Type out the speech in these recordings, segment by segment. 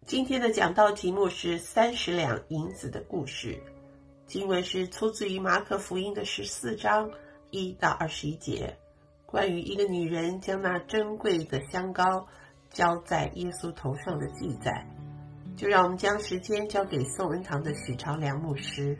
今天的讲道题目是30两银子的故事。经文是出自于马可福音的14章1到21节，关于一个女人将那珍贵的香膏浇在耶稣头上的记载。就让我们将时间交给宋恩堂的许朝良牧师。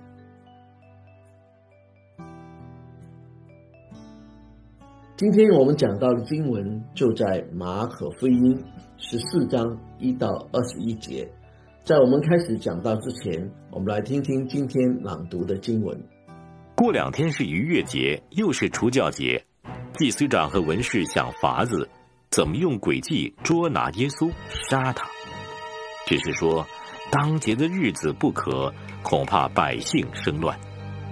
今天我们讲到的经文就在马可福音14章1到21节。在我们开始讲到之前，我们来听听今天朗读的经文。 过2天是逾越节，又是除酵节，祭司长和文士想法子怎么用诡计捉拿耶稣，杀他。只是说当节的日子不可，恐怕百姓生乱。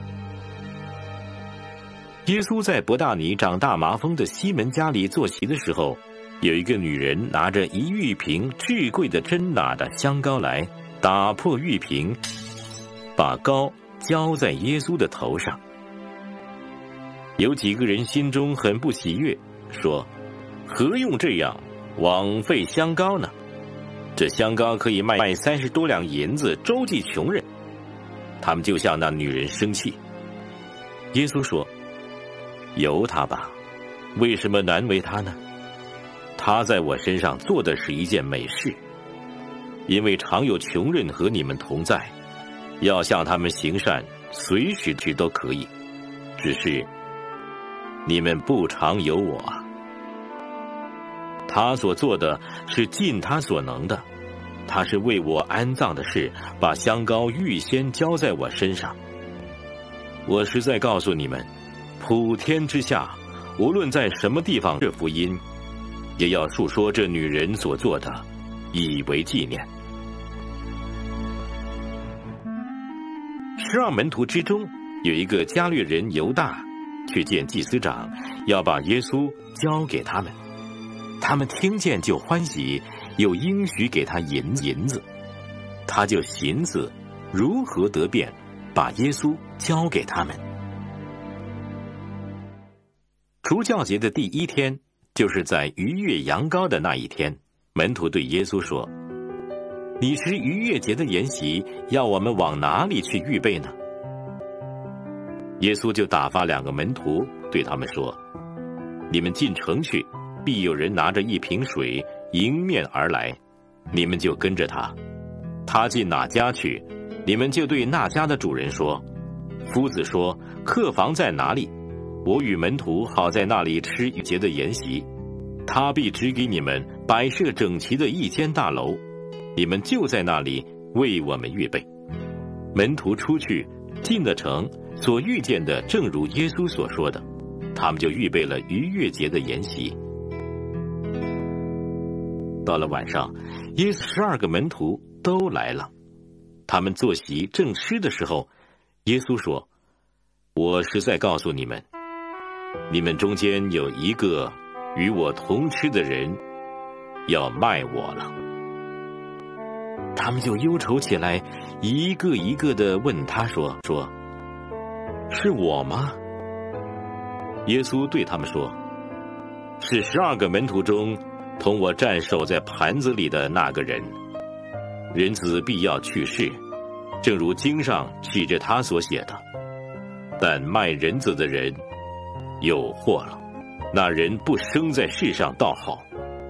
耶稣在伯大尼长大麻风的西门家里坐席的时候，有一个女人拿着1玉瓶至贵的真哪的香膏来，打破玉瓶，把膏浇在耶稣的头上。有几个人心中很不喜悦，说：何用这样枉费香膏呢？这香膏可以卖30多两银子，周济穷人。他们就向那女人生气。耶稣说：由他吧，为什么难为他呢？他在我身上做的是一件美事，因为常有穷人和你们同在，要向他们行善，随时都可以，只是你们不常有我啊。他所做的是尽他所能的，他是为我安葬的事，把香膏预先浇在我身上。我实在告诉你们，普天之下，无论在什么地方，这福音也要述说这女人所做的，以为纪念。12门徒之中，有一个加略人犹大去见祭司长，要把耶稣交给他们。他们听见就欢喜，又应许给他银子。他就寻思如何得便把耶稣交给他们。除酵节的第1天，就是在逾越羊羔的那一天，门徒对耶稣说：你是逾越节的筵席，要我们往哪里去预备呢？耶稣就打发2个门徒对他们说：你们进城去，必有人拿着1瓶水迎面而来，你们就跟着他。他进哪家去，你们就对那家的主人说：夫子说，客房在哪里？我与门徒好在那里吃逾节的筵席。他必指给你们摆设整齐的1间大楼，你们就在那里为我们预备。门徒出去进了城，所遇见的正如耶稣所说的，他们就预备了逾越节的筵席。到了晚上，耶稣12个门徒都来了，他们坐席正吃的时候，耶稣说：我实在告诉你们，你们中间有一个与我同吃的人要卖我了。他们就忧愁起来，一个一个的问他说：是我吗？耶稣对他们说：是12个门徒中同我蘸手在盘子里的那个人。人子必要去世，正如经上记着他所写的。但卖人子的人有祸了，那人不生在世上倒好。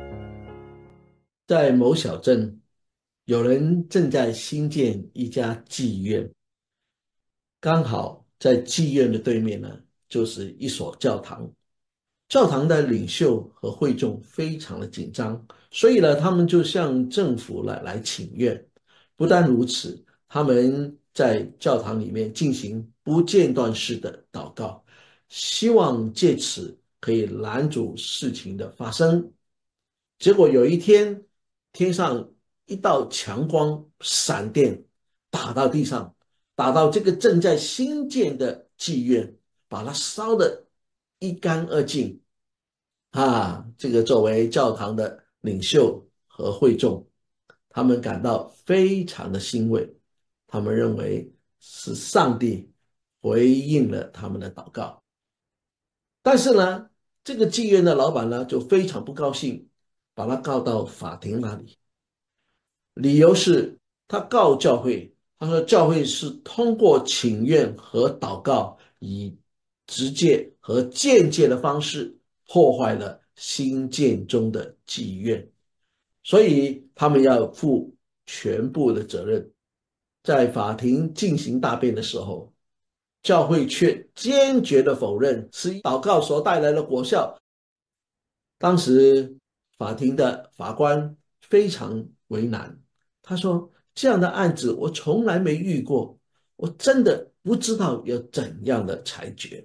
在某小镇，有人正在兴建一家妓院，刚好在妓院的对面呢，就是一所教堂。教堂的领袖和会众非常的紧张，所以呢，他们就向政府来请愿。不但如此，他们在教堂里面进行不间断式的祷告，希望借此可以拦阻事情的发生。结果有一天，天上一道强光闪电打到地上，打到这个正在兴建的妓院，把它烧得一干二净。这个作为教堂的领袖和会众，他们感到非常的欣慰，他们认为是上帝回应了他们的祷告。但是呢，这个妓院的老板呢就非常不高兴，把他告到法庭那里。 理由是他告教会，他说教会是通过请愿和祷告，以直接和间接的方式破坏了新建中的妓院，所以他们要负全部的责任。在法庭进行大辩的时候，教会却坚决的否认是祷告所带来的果效。当时法庭的法官非常为难，他说：“这样的案子我从来没遇过，我真的不知道有怎样的裁决。”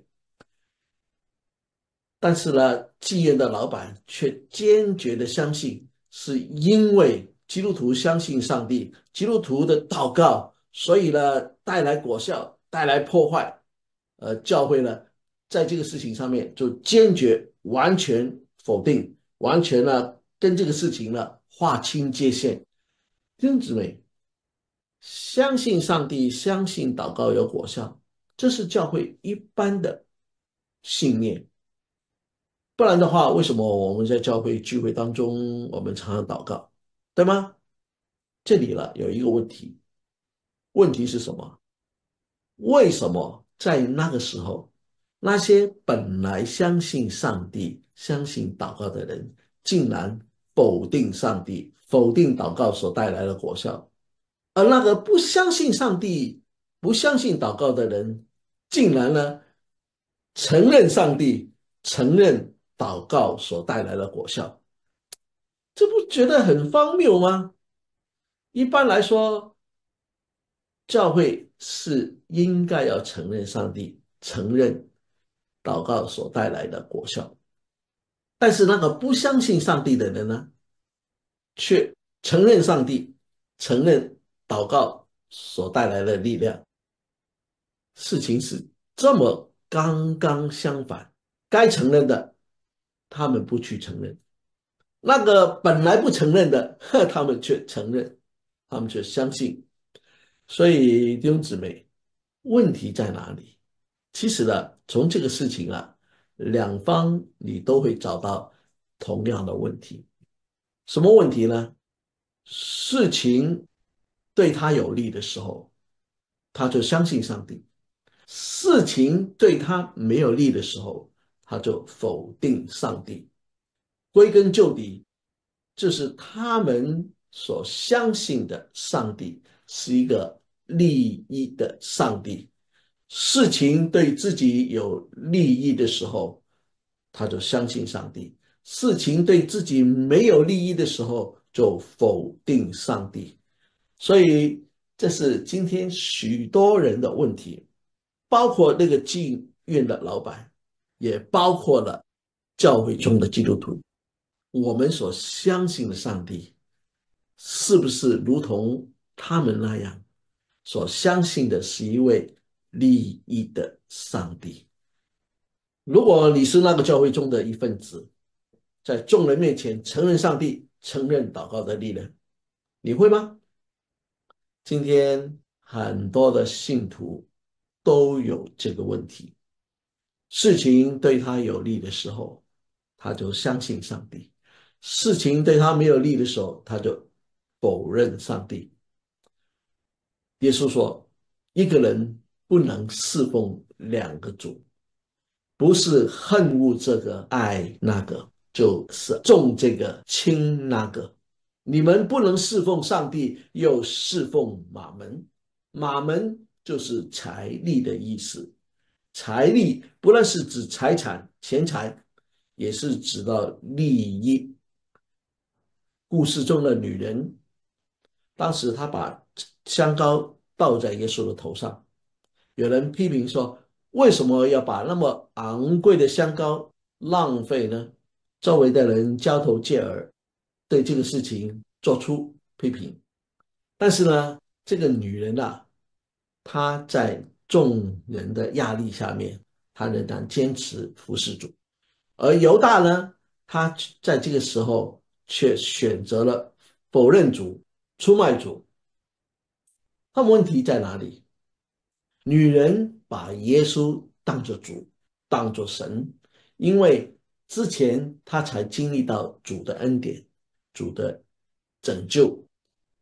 但是呢，妓院的老板却坚决的相信，是因为基督徒相信上帝，基督徒的祷告，所以呢带来果效，带来破坏。教会呢在这个事情上面就坚决完全否定，完全呢跟这个事情呢划清界限。弟兄姊妹，相信上帝，相信祷告有果效，这是教会一般的信念。不然的话，为什么我们在教会聚会当中，我们常常祷告，对吗？这里了有一个问题，问题是什么？为什么在那个时候，那些本来相信上帝、相信祷告的人，竟然否定上帝、否定祷告所带来的果效，而那个不相信上帝、不相信祷告的人，竟然呢承认上帝、承认祷告所带来的果效？这不觉得很荒谬吗？一般来说，教会是应该要承认上帝，承认祷告所带来的果效。但是那个不相信上帝的人呢，却承认上帝，承认祷告所带来的力量。事情是这么刚刚相反，该承认的他们不去承认，那个本来不承认的他们却承认，他们却相信。所以弟兄姊妹，问题在哪里？其实呢，从这个事情啊，两方你都会找到同样的问题。什么问题呢？事情对他有利的时候，他就相信上帝；事情对他没有利的时候，他就否定上帝。归根究底，就是他们所相信的上帝是一个利益的上帝。事情对自己有利益的时候，他就相信上帝；事情对自己没有利益的时候，就否定上帝。所以这是今天许多人的问题，包括那个妓院的老板，也包括了教会中的基督徒。我们所相信的上帝，是不是如同他们那样，所相信的是一位利益的上帝？如果你是那个教会中的一份子，在众人面前承认上帝，承认祷告的力量，你会吗？今天很多的信徒都有这个问题，事情对他有利的时候，他就相信上帝；事情对他没有利的时候，他就否认上帝。耶稣说，一个人不能侍奉两个主，不是恨恶这个爱那个，就是重这个轻那个。你们不能侍奉上帝，又侍奉马门。马门就是财力的意思。财力不但是指财产、钱财，也是指到利益。故事中的女人，当时她把香膏倒在耶稣的头上，有人批评说，为什么要把那么昂贵的香膏浪费呢？周围的人交头接耳，对这个事情做出批评。但是呢，这个女人啊，她在众人的压力下面，她仍然坚持服侍主。而犹大呢，他在这个时候却选择了否认主、出卖主。他们问题在哪里？女人把耶稣当作主，当作神，因为之前她才经历到主的恩典、主的拯救，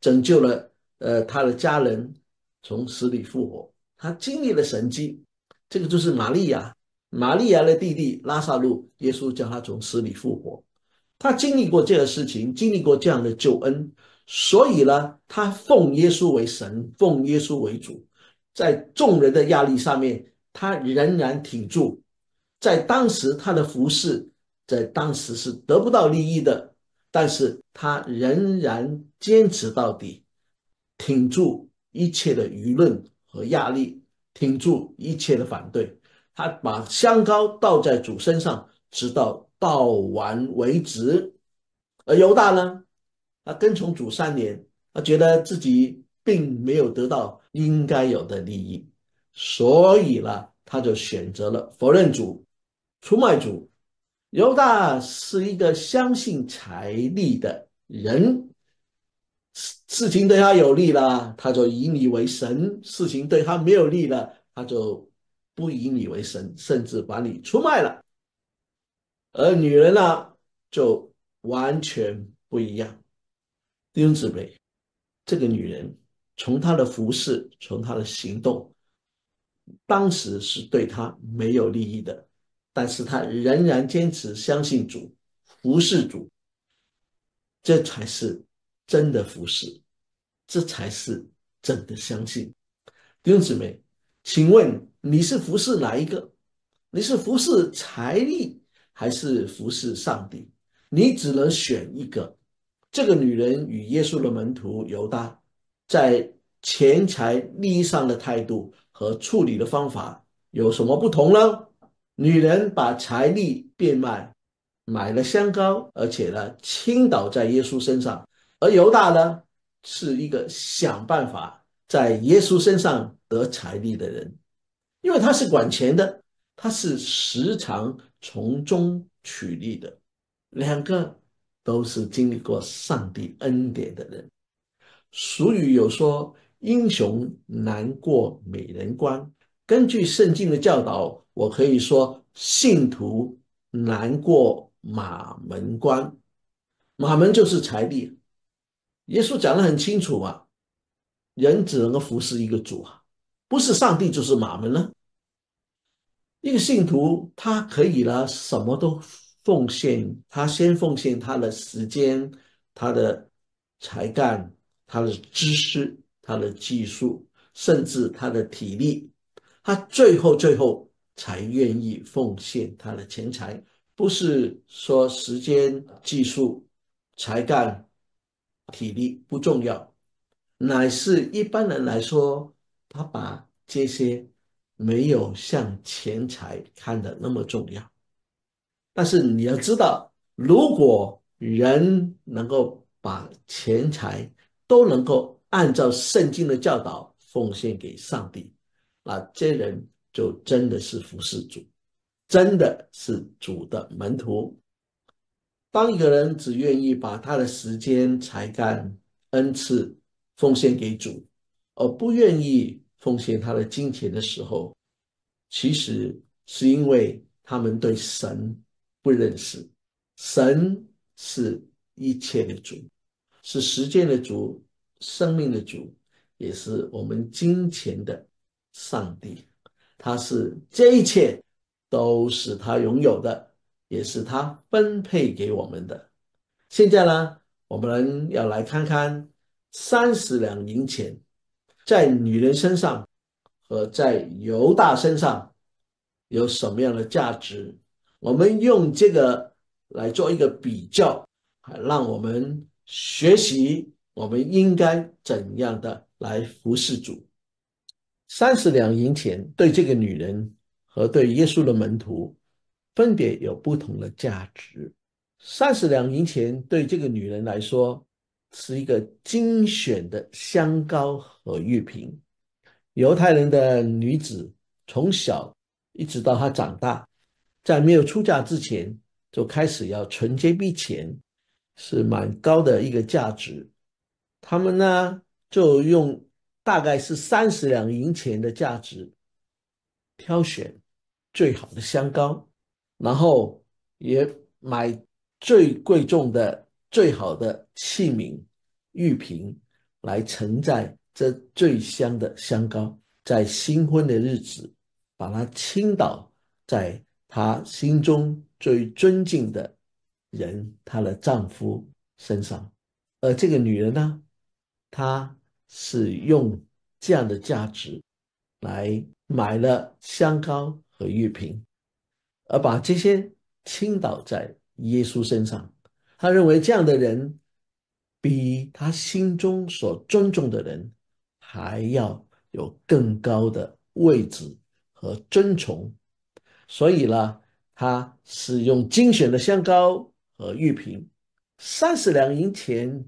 拯救了他的家人从死里复活，他经历了神迹。这个就是玛利亚，玛利亚的弟弟拉撒路，耶稣叫他从死里复活。他经历过这个事情，经历过这样的救恩，所以呢，他奉耶稣为神，奉耶稣为主，在众人的压力上面，他仍然挺住。在当时他的服侍，在当时是得不到利益的，但是他仍然坚持到底，挺住一切的舆论和压力，挺住一切的反对。他把香膏倒在主身上，直到倒完为止。而犹大呢，他跟从主3年，他觉得自己并没有得到应该有的利益，所以呢，他就选择了否认主，出卖主。犹大是一个相信财力的人，事情对他有利了，他就以你为神；事情对他没有利了，他就不以你为神，甚至把你出卖了。而女人呢，就完全不一样。弟兄姊妹，这个女人从她的服侍，从她的行动，当时是对她没有利益的，但是她仍然坚持相信主，服侍主，这才是真的服侍，这才是真的相信。弟兄姊妹，请问你是服侍哪一个？你是服侍财力，还是服侍上帝？你只能选一个。这个女人与耶稣的门徒犹大，在钱财利益上的态度和处理的方法有什么不同呢？女人把财力变卖，买了香膏，而且呢倾倒在耶稣身上。而犹大呢，是一个想办法在耶稣身上得财力的人，因为他是管钱的，他是时常从中取利的。两个都是经历过上帝恩典的人。俗语有说，英雄难过美人关。根据圣经的教导，我可以说，信徒难过马门关。马门就是财力。耶稣讲得很清楚嘛，人只能够服侍一个主啊，不是上帝就是马门了。一个信徒他可以了什么都奉献，他先奉献他的时间，他的才干，他的知识，他的技术，甚至他的体力，他最后才愿意奉献他的钱财。不是说时间、技术、才干、体力不重要，乃是一般人来说，他把这些没有像钱财看得那么重要。但是你要知道，如果人能够把钱财都能够按照圣经的教导奉献给上帝，那这人就真的是服侍主，真的是主的门徒。当一个人只愿意把他的时间、才干、恩赐奉献给主，而不愿意奉献他的金钱的时候，其实是因为他们对神不认识。神是一切的主，是时间的主，生命的主，也是我们金钱的上帝。他是这一切都是他拥有的，也是他分配给我们的。现在呢，我们要来看看30两银钱在女人身上和在犹大身上有什么样的价值。我们用这个来做一个比较，让我们学习我们应该怎样的来服侍主。30两银钱对这个女人和对耶稣的门徒分别有不同的价值。30两银钱对这个女人来说是一个精选的香膏和玉瓶。犹太人的女子从小一直到她长大，在没有出嫁之前就开始要存这笔钱，是蛮高的一个价值。他们呢就用大概是30两银钱的价值挑选最好的香膏，然后也买最贵重的最好的器皿玉瓶来承载这最香的香膏，在新婚的日子把它倾倒在她心中最尊敬的人，她的丈夫身上。而这个女人呢，她是用这样的价值来买了香膏和玉瓶，而把这些倾倒在耶稣身上。他认为这样的人比他心中所尊重的人还要有更高的位置和尊崇，所以呢，他是用精选的香膏和玉瓶。30两银钱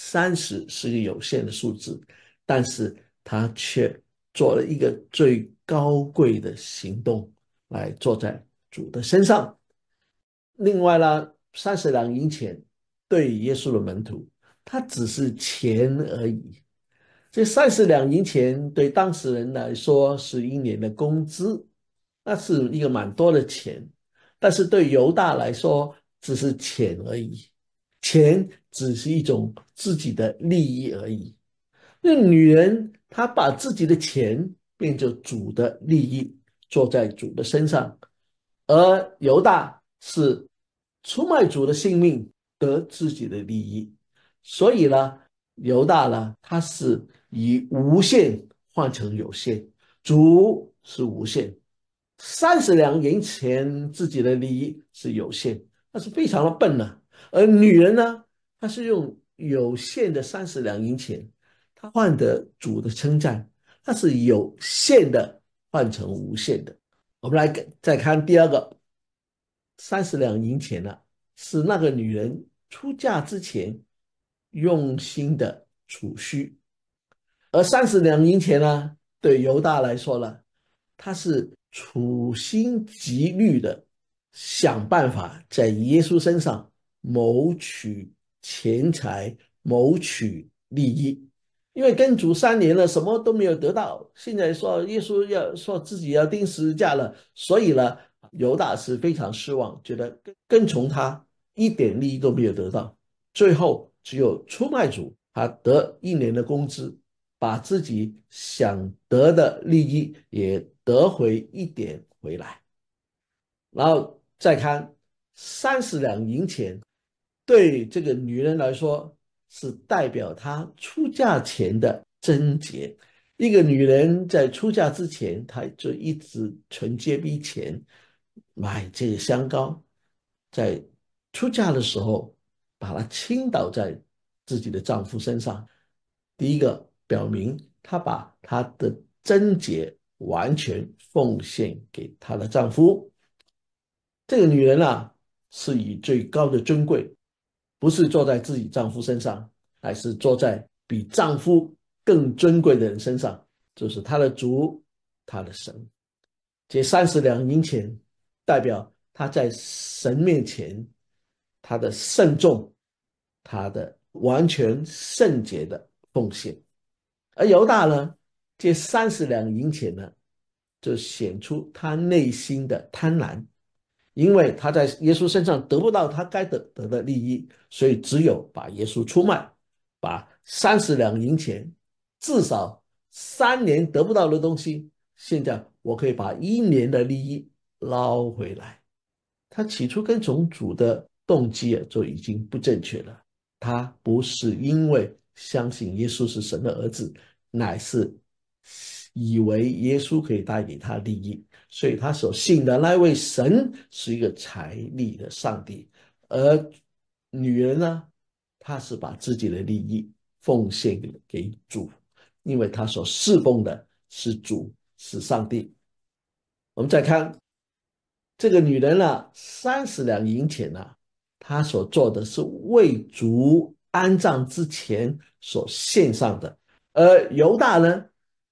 ，30是个有限的数字，但是他却做了一个最高贵的行动，来做在主的身上。另外呢，30两银钱对耶稣的门徒，它只是钱而已。这30两银钱对当事人来说是一年的工资，那是一个蛮多的钱，但是对犹大来说只是钱而已，钱只是一种自己的利益而已。那女人她把自己的钱变成主的利益，做在主的身上，而犹大是出卖主的性命得自己的利益，所以呢，犹大呢，他是以无限换成有限，主是无限。30两银钱自己的利益是有限，那是非常的笨呢。而女人呢，她是用有限的30两银钱，她换得主的称赞，她是有限的换成无限的。我们来再看第二个，30两银钱呢，是那个女人出嫁之前用心的储蓄，而30两银钱呢，对犹大来说呢，他是处心积虑的想办法在耶稣身上谋取钱财，谋取利益。因为跟主3年了，什么都没有得到，现在说耶稣要说自己要钉十字架了，所以呢，犹大是非常失望，觉得跟从他一点利益都没有得到，最后只有出卖主，他得1年的工资，把自己想得的利益也得回一点回来。然后再看30两银钱，对这个女人来说是代表她出嫁前的贞洁。一个女人在出嫁之前，她就一直存这笔钱买这个香膏，在出嫁的时候把它倾倒在自己的丈夫身上。第一个表明她把她的贞洁完全奉献给她的丈夫。这个女人啊，是以最高的尊贵，不是坐在自己丈夫身上，而是坐在比丈夫更尊贵的人身上，就是她的主，她的神。这30两银钱代表她在神面前她的慎重，她的完全圣洁的奉献。而犹大呢，这30两银钱呢，就显出他内心的贪婪，因为他在耶稣身上得不到他该得的利益，所以只有把耶稣出卖，把30两银钱至少3年得不到的东西，现在我可以把1年的利益捞回来。他起初跟从主的动机就已经不正确了，他不是因为相信耶稣是神的儿子，乃是以为耶稣可以带给他利益，所以他所信的那位神是一个财力的上帝。而女人呢，她是把自己的利益奉献给主，因为她所侍奉的是主，是上帝。我们再看这个女人呢，30两银钱啊，她所做的是为主安葬之前所献上的。而犹大呢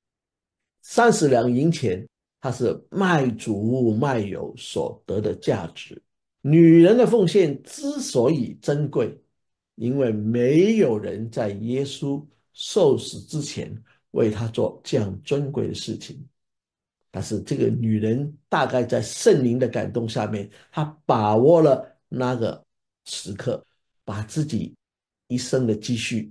，30两银钱，它是卖主卖友所得的价值。女人的奉献之所以珍贵，因为没有人在耶稣受死之前为他做这样尊贵的事情。但是这个女人大概在圣灵的感动下面，她把握了那个时刻，把自己一生的积蓄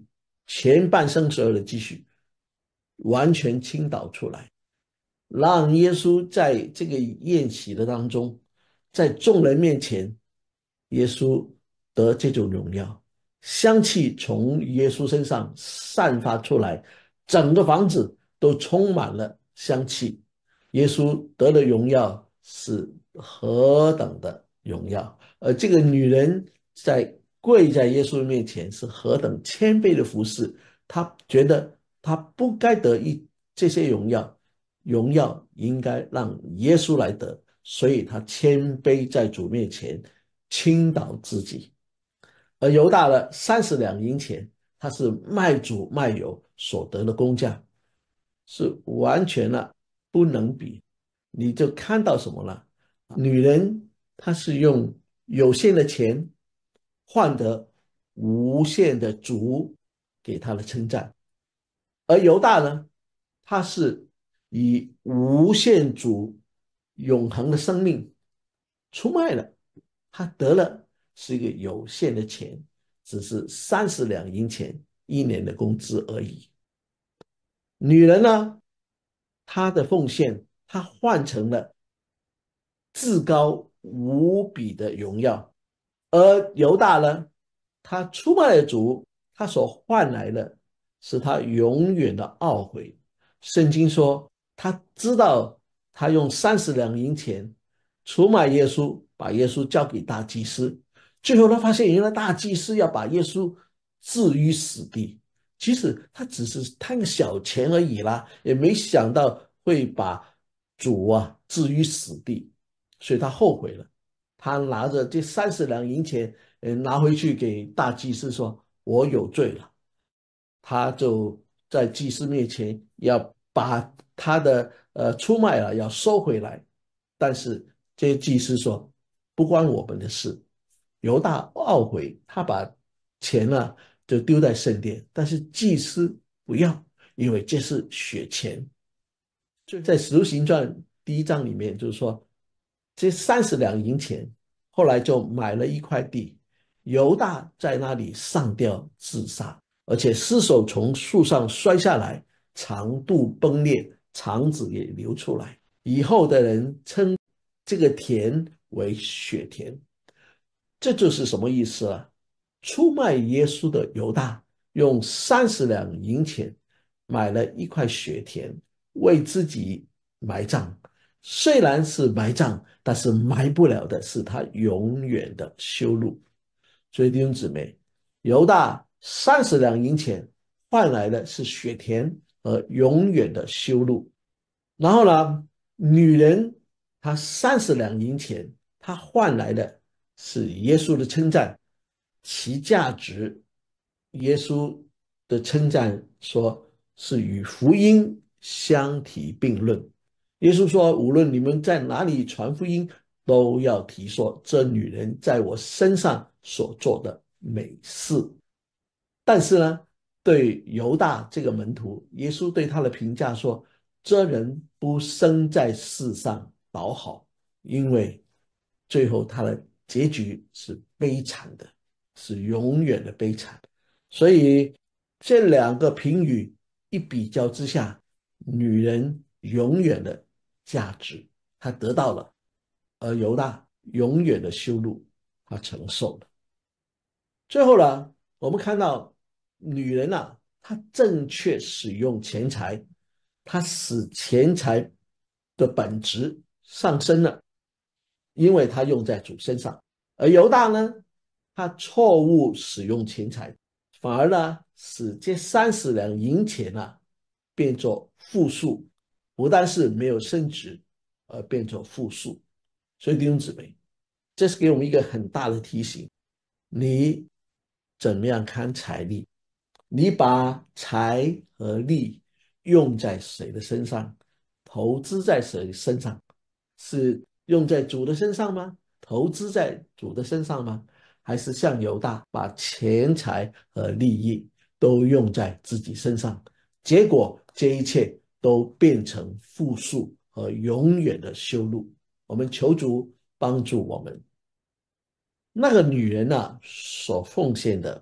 前半生所有的积蓄完全倾倒出来，让耶稣在这个宴席的当中，在众人面前，耶稣得这种荣耀，香气从耶稣身上散发出来，整个房子都充满了香气。耶稣得的荣耀是何等的荣耀，而这个女人跪在耶稣面前是何等谦卑的服侍，她觉得她不该得这些荣耀，荣耀应该让耶稣来得，所以她谦卑在主面前倾倒自己。而犹大的30两银钱，他是卖主卖友所得的工价，是完全不能比。你就看到什么了？女人她是用有限的钱换得无限的主给她的称赞，而犹大呢，他是以无限主永恒的生命出卖了，他得了是一个有限的钱，只是30两银钱1年的工资而已。女人呢，她的奉献，她换成了至高无比的荣耀，而犹大呢，他出卖了主，他所换来的是他永远的懊悔。圣经说，他知道他用30两银钱出卖耶稣，把耶稣交给大祭司，最后他发现原来大祭司要把耶稣置于死地，其实他只是贪个小钱而已啦，也没想到会把主置于死地，所以他后悔了。他拿着这30两银钱，拿回去给大祭司说：“我有罪了。”他就在祭司面前要把他的出卖要收回来，但是这些祭司说不关我们的事。犹大懊悔，他把钱就丢在圣殿，但是祭司不要，因为这是血钱。就在使徒行传1章里面，就是说这30两银钱，后来就买了一块地，犹大在那里上吊自杀，而且尸首从树上摔下来，肠肚崩裂，肠子也流出来。以后的人称这个田为血田，这就是什么意思啊？出卖耶稣的犹大用30两银钱买了一块血田，为自己埋葬。虽然是埋葬，但是埋不了的是他永远的羞辱。所以弟兄姊妹，犹大30两银钱换来的是血田和永远的羞辱。然后呢，女人她30两银钱，她换来的是耶稣的称赞，其价值，耶稣的称赞说是与福音相提并论。耶稣说，无论你们在哪里传福音，都要提说这女人在我身上所做的美事。但是呢，对犹大这个门徒，耶稣对他的评价说，这人不生在世上倒好，因为最后他的结局是悲惨的，是永远的悲惨。所以这两个评语一比较之下，女人永远的价值她得到了，而犹大永远的羞辱她承受了。最后呢，我们看到女人她正确使用钱财，她使钱财的本质上升了，因为她用在主身上。而犹大呢，他错误使用钱财，反而使这30两银钱变作负数，不但是没有升值，而变作负数。所以弟兄姊妹，这是给我们一个很大的提醒，你怎么样看财力？你把财和力用在谁的身上？投资在谁身上？是用在主的身上吗？投资在主的身上吗？还是像犹大把钱财和利益都用在自己身上，结果这一切都变成负数和永远的羞辱。我们求主帮助我们。那个女人所奉献的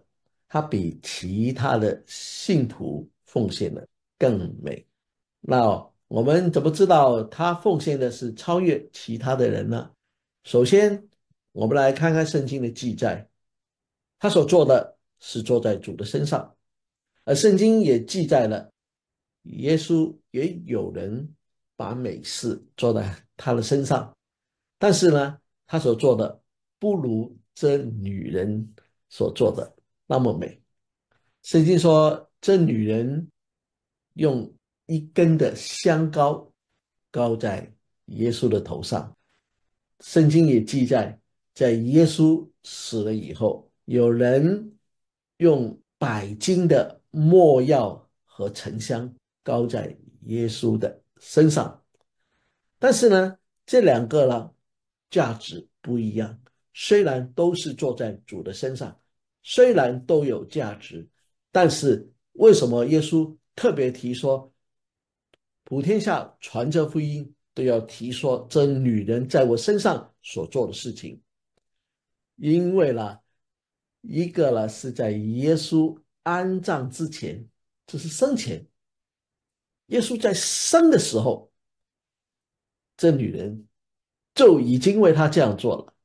他比其他的信徒奉献的更美。那我们怎么知道他奉献的是超越其他的人呢？首先，我们来看看圣经的记载，他所做的是做在主的身上，而圣经也记载了耶稣也有人把美事做在他的身上，但是呢，他所做的不如这女人所做的那么美。圣经说，这女人用一根的香膏膏在耶稣的头上。圣经也记载，在耶稣死了以后，有人用100斤的没药和沉香膏在耶稣的身上。但是呢，这两个呢，价值不一样。虽然都是做在主的身上，虽然都有价值，但是为什么耶稣特别提说，普天下传这福音都要提说这女人在我身上所做的事情？因为呢，一个呢是在耶稣安葬之前，这是生前，耶稣在生的时候，这女人就已经为他这样做了。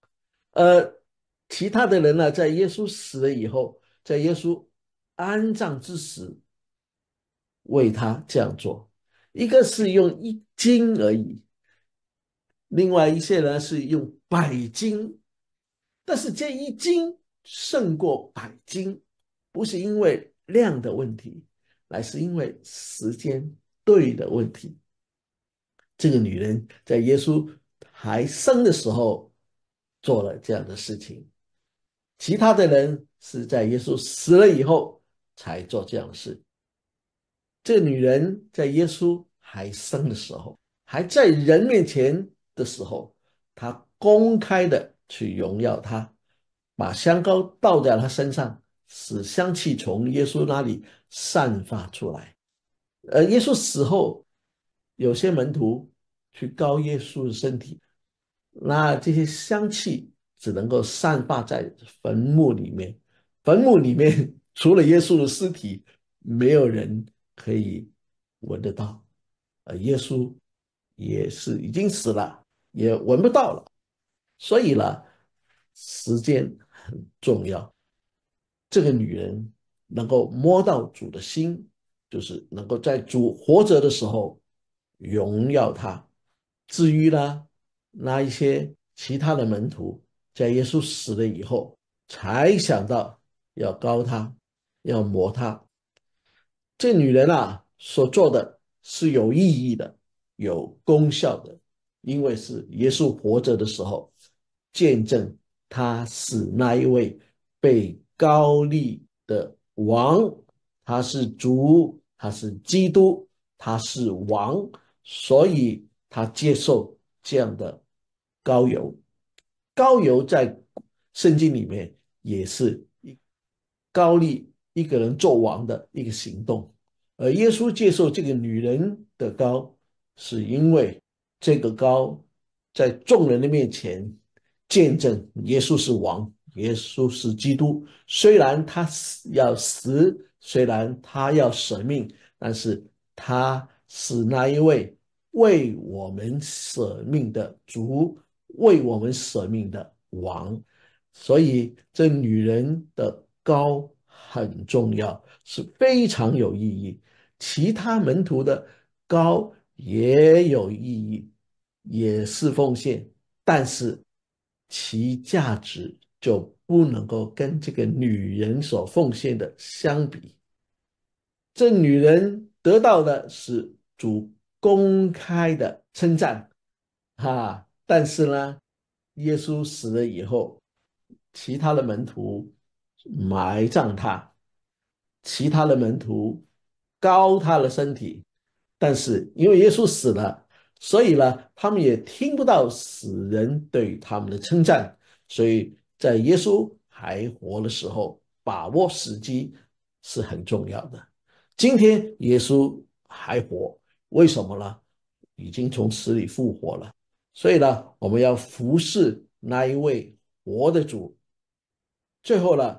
其他的人呢，在耶稣死了以后，在耶稣安葬之时，为他这样做。一个是用1斤而已，另外一些人是用100斤，但是这1斤胜过100斤，不是因为量的问题，乃是因为时间对的问题。这个女人在耶稣还生的时候做了这样的事情，其他的人是在耶稣死了以后才做这样的事。这个女人在耶稣还生的时候，还在人面前的时候，她公开的去荣耀他，把香膏倒在他身上，使香气从耶稣那里散发出来。耶稣死后，有些门徒去膏耶稣的身体，那这些香气只能够散发在坟墓里面，坟墓里面除了耶稣的尸体，没有人可以闻得到。耶稣也是已经死了，也闻不到了。所以呢，时间很重要。这个女人能够摸到主的心，就是能够在主活着的时候荣耀他。至于呢，那一些其他的门徒，在耶稣死了以后，才想到要膏他，要抹他。这女人啊，所做的是有意义的，有功效的，因为是耶稣活着的时候，见证他是那一位被膏立的王，他是主，他是基督，他是王，所以他接受这样的膏油。膏油在圣经里面也是膏立一个人做王的一个行动。而耶稣接受这个女人的膏，是因为这个膏在众人的面前见证耶稣是王，耶稣是基督。虽然他要死，虽然他要舍命，但是他是那一位为我们舍命的主，为我们舍命的王。所以这女人的膏很重要，是非常有意义。其他门徒的膏也有意义，也是奉献，但是其价值就不能够跟这个女人所奉献的相比。这女人得到的是主公开的称赞，但是呢，耶稣死了以后，其他的门徒埋葬他，其他的门徒膏他的身体，但是因为耶稣死了，所以呢，他们也听不到死人对他们的称赞，所以在耶稣还活的时候，把握时机是很重要的。今天耶稣还活，为什么呢？已经从死里复活了，所以呢，我们要服侍那一位活的主。最后呢，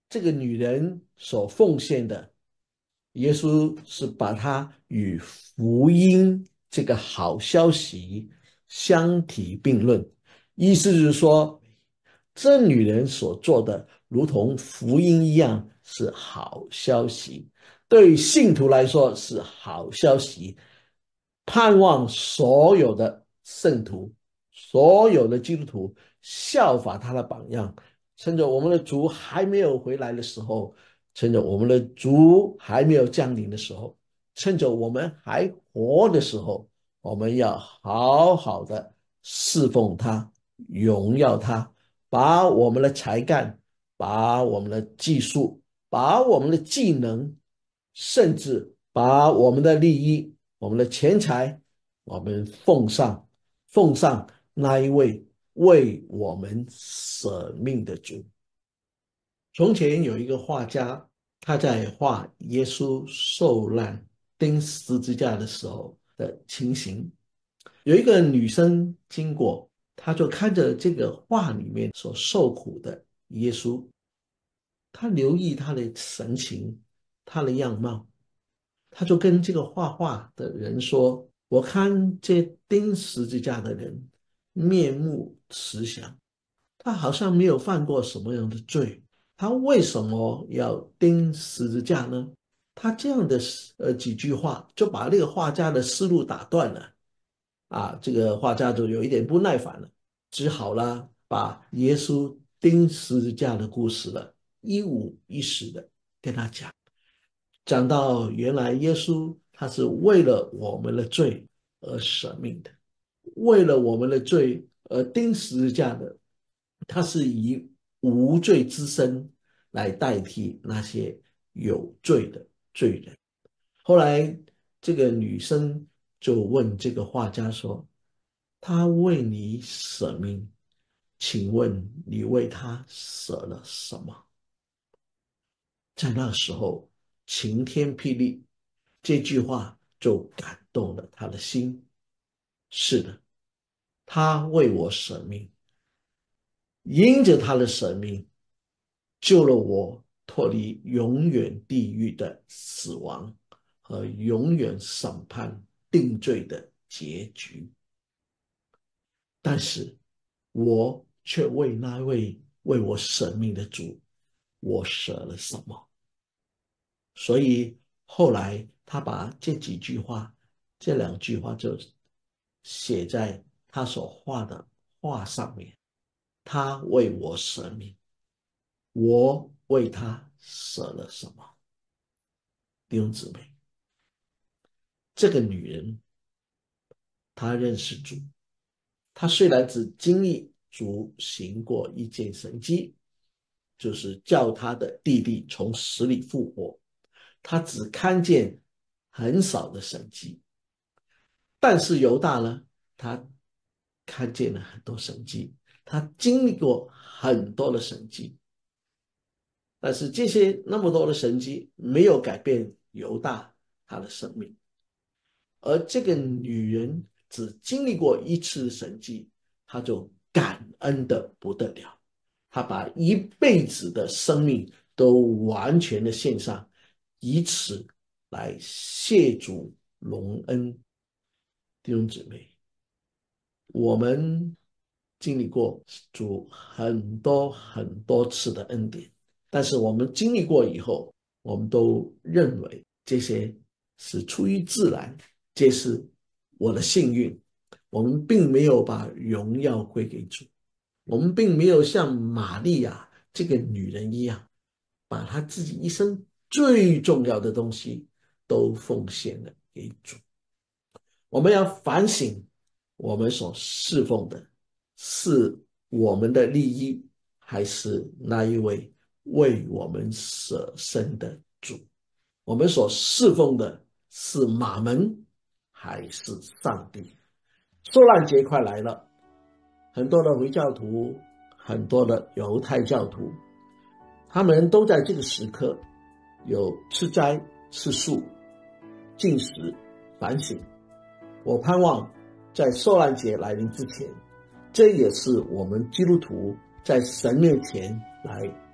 这个女人所奉献的，耶稣是把它与福音这个好消息相提并论，意思是说，这女人所做的如同福音一样是好消息，对信徒来说是好消息，盼望所有的圣徒，所有的基督徒效法他的榜样，趁着我们的主还没有回来的时候，趁着我们的主还没有降临的时候，趁着我们还活的时候，我们要好好的侍奉他，荣耀他，把我们的才干，把我们的技术，把我们的技能，甚至把我们的利益，我们的钱财，我们奉上那一位为我们舍命的主。从前有一个画家，他在画耶稣受难钉十字架的时候的情形，有一个女生经过，她就看着这个画里面所受苦的耶稣，她留意他的神情，他的样貌，她就跟这个画画的人说，我看这钉十字架的人面目慈祥，他好像没有犯过什么样的罪，他为什么要钉十字架呢？他这样的几句话就把这个画家的思路打断了这个画家就有一点不耐烦了，只好了把耶稣钉十字架的故事了一五一十的跟他讲到原来耶稣他是为了我们的罪而舍命的，为了我们的罪而钉十字架的，他是以无罪之身来代替那些有罪的罪人。后来这个女生就问这个画家说，他为你舍命，请问你为他舍了什么？在那时候晴天霹雳，这句话就感动了他的心。是的，他为我舍命，因着他的舍命救了我脱离永远地狱的死亡和永远审判定罪的结局。但是我却为那位为我舍命的主，我舍了什么？所以后来他把这几句话，这两句话就写在他所画的画上面。他为我舍命，我为他舍了什么？弟兄姊妹，这个女人她认识主，她虽然只经历主行过一件神迹，就是叫她的弟弟从死里复活，她只看见很少的神迹。但是犹大呢，他看见了很多神迹，他经历过很多的神迹，但是这些那么多的神迹没有改变犹大他的生命。而这个女人只经历过一次神迹，她就感恩的不得了，她把一辈子的生命都完全的献上，以此来谢主隆恩。弟兄姊妹，我们经历过主很多很多次的恩典，但是我们经历过以后，我们都认为这些是出于自然，这是我的幸运，我们并没有把荣耀归给主，我们并没有像玛利亚这个女人一样，把她自己一生最重要的东西都奉献了给主。我们要反省，我们所侍奉的是我们的利益，还是那一位为我们舍身的主？我们所侍奉的是马门，还是上帝？受难节快来了，很多的回教徒，很多的犹太教徒，他们都在这个时刻有吃斋、吃素、禁食、反省。我盼望在受难节来临之前，这也是我们基督徒在神面前来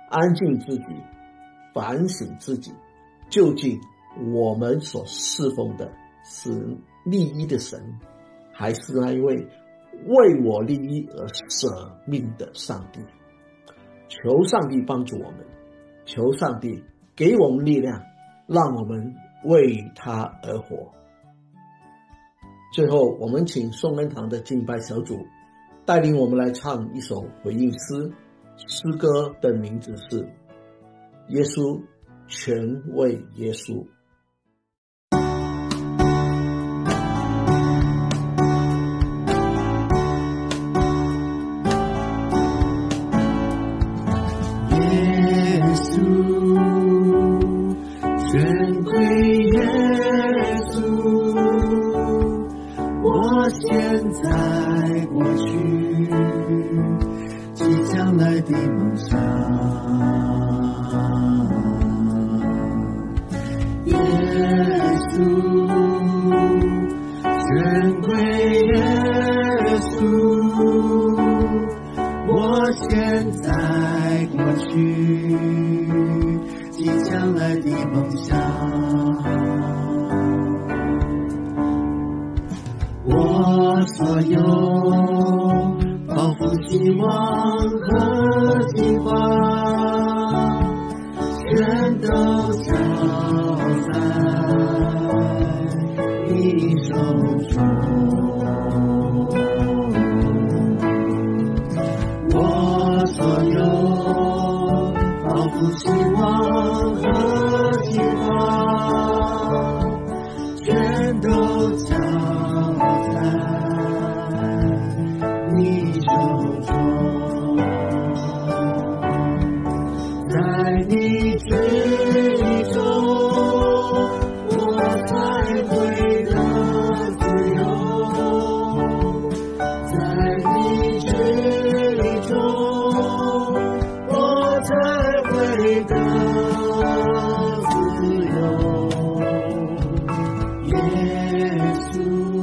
安静自己，反省自己，究竟我们所侍奉的是立一的神，还是那一位为我立一而舍命的上帝？求上帝帮助我们，求上帝给我们力量，让我们为他而活。最后，我们请颂恩堂的敬拜小组带领我们来唱一首回应诗，诗歌的名字是《耶稣，全为耶稣》。 全归耶稣，我现在过去即将来的梦想。耶稣，全归耶稣，我现在过去即将来的梦想。我所有抱负希望和计划全都交在你手中。我所有抱负希望和计划全都交在你手中，在你旨意中我才会得自由，在你旨意中我才会得自由。耶稣，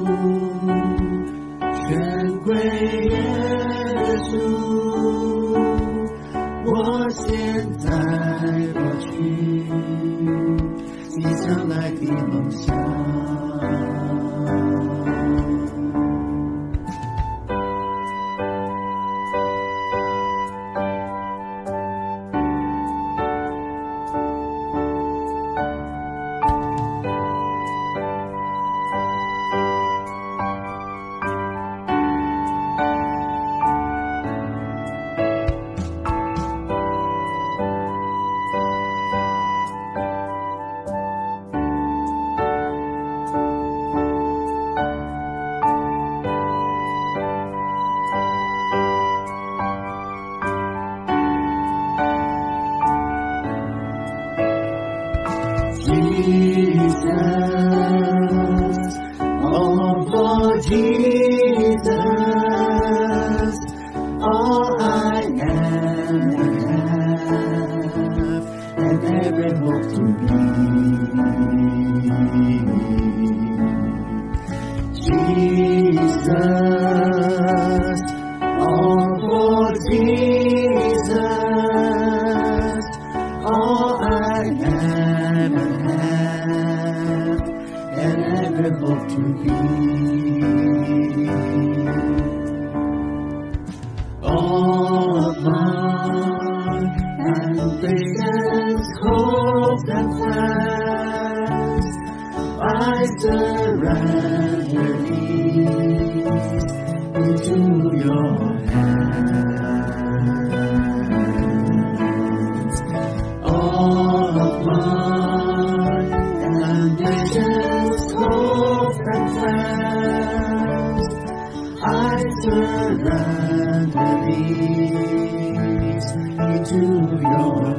全归耶稣，我现在过去即将来的梦想。Jesus, oh for Jesus, all I ever have and ever hope to be. Jesus, oh for Jesus, all I ever have and ever hope to be. All of my ambitions, hopes and plans, I surrender these into your hands. All of my ambitions, hopes and plans, I surrender these into your